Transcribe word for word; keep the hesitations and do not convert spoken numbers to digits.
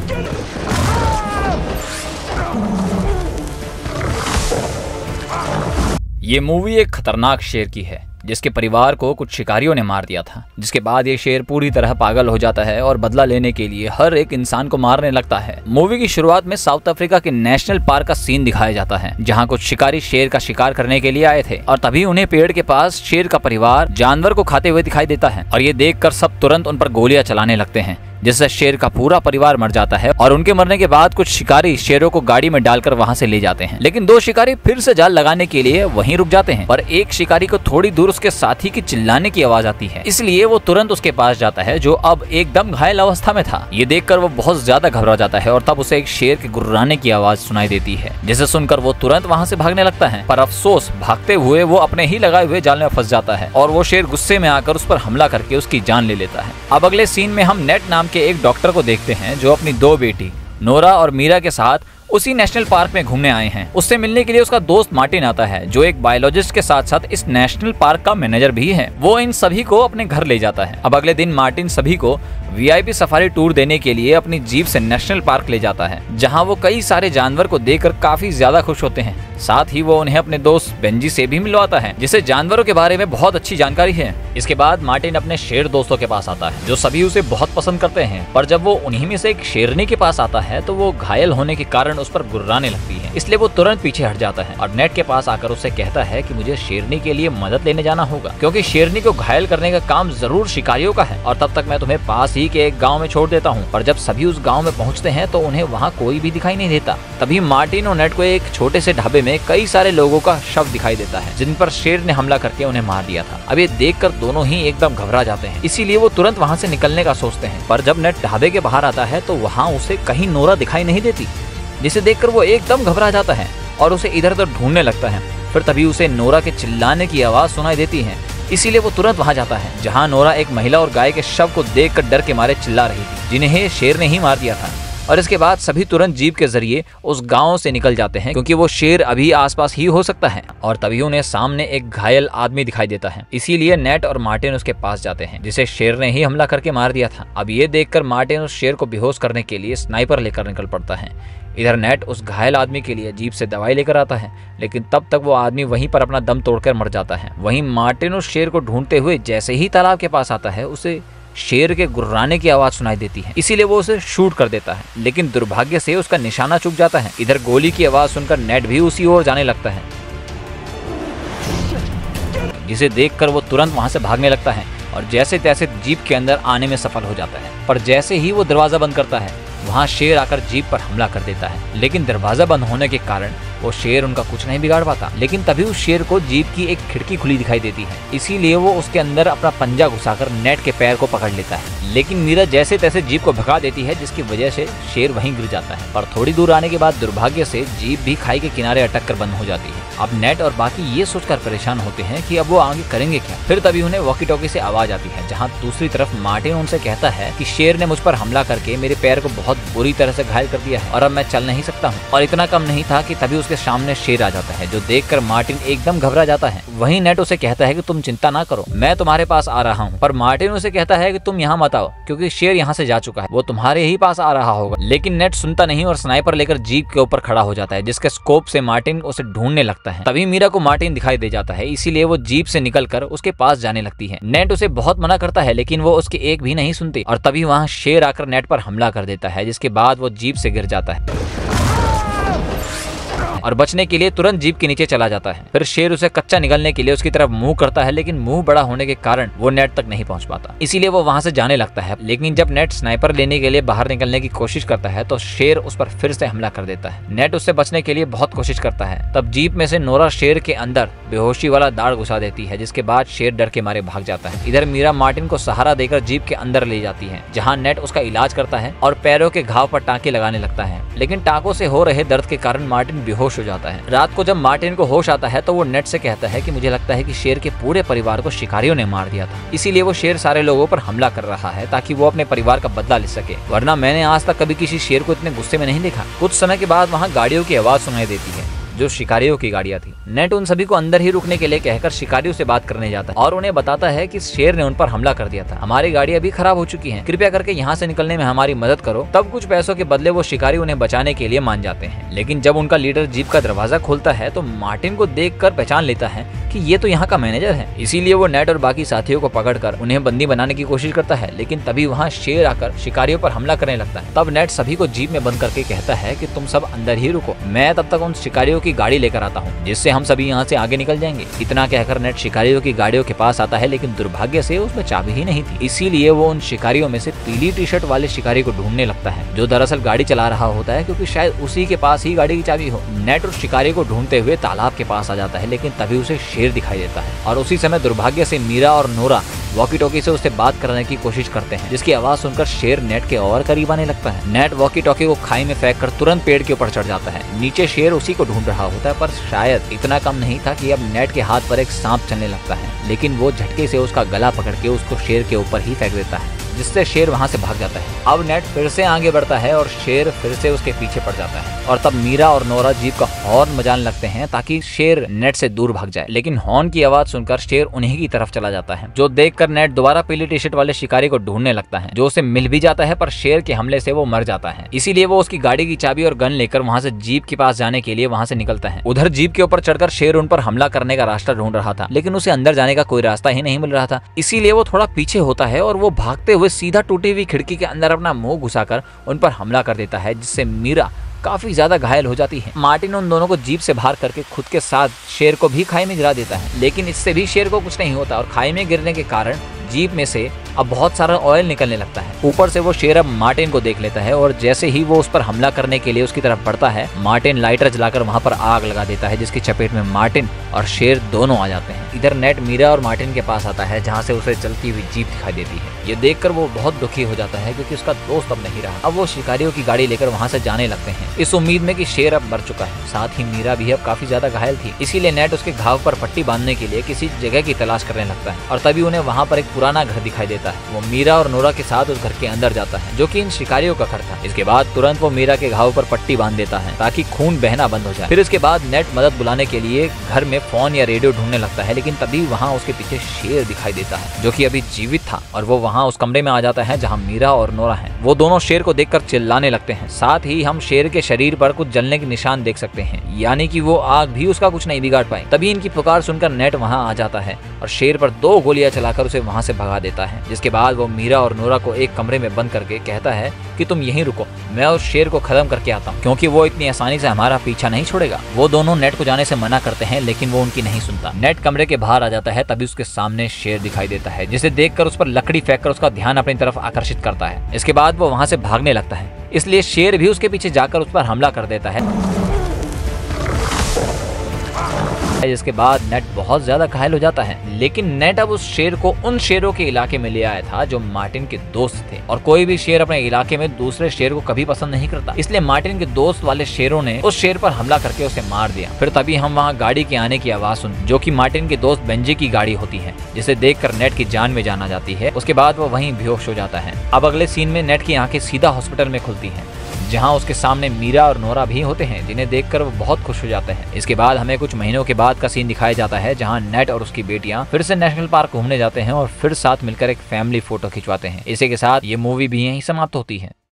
ये मूवी एक खतरनाक शेर की है जिसके परिवार को कुछ शिकारियों ने मार दिया था, जिसके बाद ये शेर पूरी तरह पागल हो जाता है और बदला लेने के लिए हर एक इंसान को मारने लगता है। मूवी की शुरुआत में साउथ अफ्रीका के नेशनल पार्क का सीन दिखाया जाता है जहाँ कुछ शिकारी शेर का शिकार करने के लिए आए थे और तभी उन्हें पेड़ के पास शेर का परिवार जानवर को खाते हुए दिखाई देता है और ये देखकर सब तुरंत उन पर गोलियां चलाने लगते हैं, जिससे शेर का पूरा परिवार मर जाता है। और उनके मरने के बाद कुछ शिकारी शेरों को गाड़ी में डालकर वहां से ले जाते हैं, लेकिन दो शिकारी फिर से जाल लगाने के लिए वहीं रुक जाते हैं। पर एक शिकारी को थोड़ी दूर उसके साथी की चिल्लाने की आवाज आती है, इसलिए वो तुरंत उसके पास जाता है जो अब एकदम घायल अवस्था में था। ये देखकर वो बहुत ज्यादा घबरा जाता है और तब उसे एक शेर के गुर्राने की आवाज सुनाई देती है, जिसे सुनकर वो तुरंत वहाँ से भागने लगता है। पर अफसोस भागते हुए वो अपने ही लगाए हुए जाल में फंस जाता है और वो शेर गुस्से में आकर उस पर हमला करके उसकी जान ले लेता है। अब अगले सीन में हम नेट नाम के एक डॉक्टर को देखते हैं जो अपनी दो बेटी नोरा और मीरा के साथ उसी नेशनल पार्क में घूमने आए हैं। उससे मिलने के लिए उसका दोस्त मार्टिन आता है जो एक बायोलॉजिस्ट के साथ साथ इस नेशनल पार्क का मैनेजर भी है। वो इन सभी को अपने घर ले जाता है। अब अगले दिन मार्टिन सभी को वीआईपी सफारी टूर देने के लिए अपनी जीप से नेशनल पार्क ले जाता है, जहां वो कई सारे जानवर को देखकर काफी ज्यादा खुश होते हैं। साथ ही वो उन्हें अपने दोस्त बेंजी से भी मिलवाता है जिसे जानवरों के बारे में बहुत अच्छी जानकारी है। इसके बाद मार्टिन अपने शेर दोस्तों के पास आता है जो सभी उसे बहुत पसंद करते हैं, पर जब वो उन्हीं में से एक शेरनी के पास आता है तो वो घायल होने के कारण उस पर गुर्राने लगती है, इसलिए वो तुरंत पीछे हट जाता है और नेट के पास आकर उससे कहता है कि मुझे शेरनी के लिए मदद लेने जाना होगा क्योंकि शेरनी को घायल करने का काम जरूर शिकारियों का है और तब तक मैं तुम्हें पास ही के एक गाँव में छोड़ देता हूँ। पर जब सभी उस गाँव में पहुँचते हैं तो उन्हें वहाँ कोई भी दिखाई नहीं देता। तभी मार्टिन और नेट को एक छोटे से ढाबे में कई सारे लोगों का शव दिखाई देता है जिन पर शेर ने हमला करके उन्हें मार दिया था। अब ये देखकर दोनों ही एकदम घबरा जाते हैं, इसीलिए वो तुरंत वहाँ से निकलने का सोचते हैं। पर जब नेट ढाबे के बाहर आता है तो वहाँ उसे कहीं नोरा दिखाई नहीं देती, जिसे देखकर वो एकदम घबरा जाता है और उसे इधर उधर ढूंढने लगता है। फिर तभी उसे नोरा के चिल्लाने की आवाज सुनाई देती है, इसीलिए वो तुरंत वहां जाता है जहां नोरा एक महिला और गाय के शव को देखकर डर के मारे चिल्ला रही थी जिन्हें शेर ने ही मार दिया था। और इसके बाद सभी तुरंत जीप के जरिए उस गांव से निकल जाते हैं क्योंकि वो शेर अभी आसपास ही हो सकता है। और तभी उन्हें सामने एक घायल आदमी दिखाई देता है, इसीलिए नेट और मार्टिन उसके पास जाते हैं जिसे शेर ने ही हमला करके मार दिया था। अब ये देखकर मार्टिन उस शेर को बेहोश करने के लिए स्नाइपर लेकर निकल पड़ता है। इधर नेट उस घायल आदमी के लिए जीप से दवाई लेकर आता है, लेकिन तब तक वो आदमी वहीं पर अपना दम तोड़कर मर जाता है। वहीं मार्टिन उस शेर को ढूंढते हुए जैसे ही तालाब के पास आता है उसे शेर के गुर्राने की आवाज सुनाई देती है, इसीलिए वो उसे शूट कर देता है, लेकिन दुर्भाग्य से उसका निशाना चूक जाता है। इधर गोली की आवाज सुनकर नेट भी उसी ओर जाने लगता है, जिसे देखकर वो तुरंत वहां से भागने लगता है और जैसे तैसे जीप के अंदर आने में सफल हो जाता है। पर जैसे ही वो दरवाजा बंद करता है वहाँ शेर आकर जीप पर हमला कर देता है, लेकिन दरवाजा बंद होने के कारण वो शेर उनका कुछ नहीं बिगाड़ पाता। लेकिन तभी उस शेर को जीप की एक खिड़की खुली दिखाई देती है, इसीलिए वो उसके अंदर अपना पंजा घुसाकर नेट के पैर को पकड़ लेता है। लेकिन मीरा जैसे तैसे जीप को भगा देती है जिसकी वजह से शेर वहीं गिर जाता है। पर थोड़ी दूर आने के बाद दुर्भाग्य से जीप भी खाई के किनारे अटक कर बंद हो जाती है। अब नेट और बाकी ये सोचकर परेशान होते हैं कि अब वो आगे करेंगे क्या। फिर तभी उन्हें वॉकी टॉकी से आवाज आती है जहाँ दूसरी तरफ मार्टिन उनसे कहता है कि शेर ने मुझ पर हमला करके मेरे पैर को बहुत बुरी तरह से घायल कर दिया है और अब मैं चल नहीं सकता हूँ। और इतना कम नहीं था कि तभी उसके सामने शेर आ जाता है जो देखकर मार्टिन एकदम घबरा जाता है। वहीं नेट उसे कहता है कि तुम चिंता ना करो, मैं तुम्हारे पास आ रहा हूँ। पर मार्टिन उसे कहता है कि तुम यहाँ मत आओ क्योंकि शेर यहाँ से जा चुका है, वो तुम्हारे ही पास आ रहा होगा। लेकिन नेट सुनता नहीं और स्नाइपर लेकर जीप के ऊपर खड़ा हो जाता है, जिसके स्कोप से मार्टिन उसे ढूंढने लगता है। तभी मीरा को मार्टिन दिखाई दे जाता है, इसीलिए वो जीप से निकलकर उसके पास जाने लगती है। नेट उसे बहुत मना करता है लेकिन वो उसकी एक भी नहीं सुनती और तभी वहाँ शेर आकर नेट पर हमला कर देता है, जिसके बाद वो जीप से गिर जाता है और बचने के लिए तुरंत जीप के नीचे चला जाता है। फिर शेर उसे कच्चा निगलने के लिए उसकी तरफ मुंह करता है, लेकिन मुंह बड़ा होने के कारण वो नेट तक नहीं पहुंच पाता, इसीलिए वो वहां से जाने लगता है। लेकिन जब नेट स्नाइपर लेने के लिए बाहर निकलने की कोशिश करता है तो शेर उस पर फिर से हमला कर देता है। नेट उससे बचने के लिए बहुत कोशिश करता है, तब जीप में से नोरा शेर के अंदर बेहोशी वाला दाढ़ घुसा देती है, जिसके बाद शेर डर के मारे भाग जाता है। इधर मीरा मार्टिन को सहारा देकर जीप के अंदर ले जाती है, जहाँ नेट उसका इलाज करता है और पैरों के घाव पर टाँके लगाने लगता है, लेकिन टाँकों से हो रहे दर्द के कारण मार्टिन बेहोश हो जाता है। रात को जब मार्टिन को होश आता है तो वो नेट से कहता है कि मुझे लगता है कि शेर के पूरे परिवार को शिकारियों ने मार दिया था, इसीलिए वो शेर सारे लोगों पर हमला कर रहा है ताकि वो अपने परिवार का बदला ले सके, वरना मैंने आज तक कभी किसी शेर को इतने गुस्से में नहीं देखा। कुछ समय के बाद वहाँ गाड़ियों की आवाज सुनाई देती है, जो शिकारियों की गाड़ियां थी। नेट उन सभी को अंदर ही रुकने के लिए कहकर शिकारियों से बात करने जाता है और उन्हें बताता है कि शेर ने उन पर हमला कर दिया था, हमारी गाड़ी अभी खराब हो चुकी है, कृपया करके यहाँ से निकलने में हमारी मदद करो। तब कुछ पैसों के बदले वो शिकारी उन्हें बचाने के लिए मान जाते हैं। लेकिन जब उनका लीडर जीप का दरवाजा खोलता है तो मार्टिन को देखकर पहचान लेता है कि ये तो यहाँ का मैनेजर है। इसीलिए वो नेट और बाकी साथियों को पकड़कर उन्हें बंदी बनाने की कोशिश करता है, लेकिन तभी वहाँ शेर आकर शिकारियों पर हमला करने लगता है। तब नेट सभी को जीप में बंद करके कहता है कि तुम सब अंदर ही रुको, मैं तब तक उन शिकारियों की गाड़ी लेकर आता हूँ जिससे हम सभी यहाँ से आगे निकल जाएंगे। इतना कहकर नेट शिकारियों की गाड़ियों के पास आता है, लेकिन दुर्भाग्य से उसमें चाबी ही नहीं थी। इसीलिए वो उन शिकारियों में से पीली टी शर्ट वाले शिकारी को ढूंढने लगता है, जो दरअसल गाड़ी चला रहा होता है, क्योंकि शायद उसी के पास ही गाड़ी की चाबी हो। नेट उस शिकारी को ढूंढते हुए तालाब के पास आ जाता है, लेकिन तभी उसे शेर दिखाई देता है और उसी समय दुर्भाग्य से मीरा और नोरा वॉकी टॉकी से उससे बात करने की कोशिश करते हैं, जिसकी आवाज सुनकर शेर नेट के और करीब आने लगता है। नेट वॉकी टॉकी को खाई में फेंक कर तुरंत पेड़ के ऊपर चढ़ जाता है। नीचे शेर उसी को ढूंढ रहा होता है, पर शायद इतना कम नहीं था कि अब नेट के हाथ पर एक सांप चलने लगता है, लेकिन वो झटके से उसका गला पकड़ के उसको शेर के ऊपर ही फेंक देता है, जिससे शेर वहां से भाग जाता है। अब नेट फिर से आगे बढ़ता है और शेर फिर से उसके पीछे पड़ जाता है और तब मीरा और नोरा जीप का हॉर्न बजाने लगते हैं ताकि शेर नेट से दूर भाग जाए, लेकिन हॉर्न की आवाज सुनकर शेर उन्हीं की तरफ चला जाता है, जो देखकर नेट दोबारा पीली टी शर्ट वाले शिकारी को ढूंढने लगता है, जो उसे मिल भी जाता है, पर शेर के हमले से वो मर जाता है। इसीलिए वो उसकी गाड़ी की चाबी और गन लेकर वहां से जीप के पास जाने के लिए वहां से निकलता है। उधर जीप के ऊपर चढ़कर शेर उन पर हमला करने का रास्ता ढूंढ रहा था, लेकिन उसे अंदर जाने का कोई रास्ता ही नहीं मिल रहा था। इसीलिए वो थोड़ा पीछे होता है और वो भागते हुए सीधा टूटी हुई खिड़की के अंदर अपना मुंह घुसाकर उन पर हमला कर देता है, जिससे मीरा काफी ज्यादा घायल हो जाती है। मार्टिन उन दोनों को जीप से बाहर करके खुद के साथ शेर को भी खाई में गिरा देता है, लेकिन इससे भी शेर को कुछ नहीं होता और खाई में गिरने के कारण जीप में से अब बहुत सारा ऑयल निकलने लगता है। ऊपर से वो शेर अब मार्टिन को देख लेता है और जैसे ही वो उस पर हमला करने के लिए उसकी तरफ बढ़ता है, मार्टिन लाइटर जलाकर वहां पर आग लगा देता है, जिसकी चपेट में मार्टिन और शेर दोनों आ जाते हैं। इधर नेट मीरा और मार्टिन के पास आता है, जहाँ से उसे चलती हुई जीप दिखाई देती है। ये देखकर वो बहुत दुखी हो जाता है, क्योंकि उसका दोस्त अब नहीं रहा। अब वो शिकारियों की गाड़ी लेकर वहाँ से जाने लगते हैं, इस उम्मीद में कि शेर अब मर चुका है। साथ ही मीरा भी अब काफी ज्यादा घायल थी, इसीलिए नेट उसके घाव पर पट्टी बांधने के लिए किसी जगह की तलाश करने लगता है और तभी उन्हें वहाँ पर एक पुराना घर दिखाई देता है। वो मीरा और नोरा के साथ उस घर के अंदर जाता है, जो कि इन शिकारियों का घर था। इसके बाद तुरंत वो मीरा के घाव पर पट्टी बांध देता है ताकि खून बहना बंद हो जाए। फिर इसके बाद नेट मदद बुलाने के लिए घर में फोन या रेडियो ढूंढने लगता है, लेकिन तभी वहाँ उसके पीछे शेर दिखाई देता है, जो कि अभी जीवित था, और वो वहाँ उस कमरे में आ जाता है जहाँ मीरा और नोरा हैं। वो दोनों शेर को देखकर चिल्लाने लगते हैं। साथ ही हम शेर के शरीर पर कुछ जलने के निशान देख सकते हैं, यानी कि वो आग भी उसका कुछ नहीं बिगाड़ पाए। तभी इनकी पुकार सुनकर नेट वहाँ आ जाता है और शेर पर दो गोलियां चलाकर उसे वहाँ से भगा देता है। जिसके बाद वो मीरा और नोरा को एक कमरे में बंद करके कहता है कि तुम यहीं रुको, मैं उस शेर को खत्म करके आता हूँ, क्योंकि वो इतनी आसानी से हमारा पीछा नहीं छोड़ेगा। वो दोनों नेट को जाने से मना करते हैं, लेकिन वो उनकी नहीं सुनता। नेट कमरे के बाहर आ जाता है, तभी उसके सामने शेर दिखाई देता है, जिसे देखकर उस पर लकड़ी फेंककर उसका ध्यान अपनी तरफ आकर्षित करता है। इसके बाद वो वहाँ से भागने लगता है, इसलिए शेर भी उसके पीछे जाकर उस पर हमला कर देता है, जिसके बाद नेट बहुत ज्यादा घायल हो जाता है। लेकिन नेट अब उस शेर को उन शेरों के इलाके में ले आया था जो मार्टिन के दोस्त थे, और कोई भी शेर अपने इलाके में दूसरे शेर को कभी पसंद नहीं करता। इसलिए मार्टिन के दोस्त वाले शेरों ने उस शेर पर हमला करके उसे मार दिया। फिर तभी हम वहाँ गाड़ी के आने की आवाज सुन, जो कि मार्टिन के दोस्त बेंजी की गाड़ी होती है, जिसे देखकर नेट की जान में जान आ जाती है। उसके बाद वो वहीं बेहोश हो जाता है। अब अगले सीन में नेट की आंखें सीधा हॉस्पिटल में खुलती हैं, जहां उसके सामने मीरा और नोरा भी होते हैं, जिन्हें देखकर वो बहुत खुश हो जाते हैं। इसके बाद हमें कुछ महीनों के बाद का सीन दिखाया जाता है, जहां नेट और उसकी बेटियां फिर से नेशनल पार्क घूमने जाते हैं और फिर साथ मिलकर एक फैमिली फोटो खिंचवाते हैं। इसी के साथ ये मूवी भी यहीं समाप्त होती है।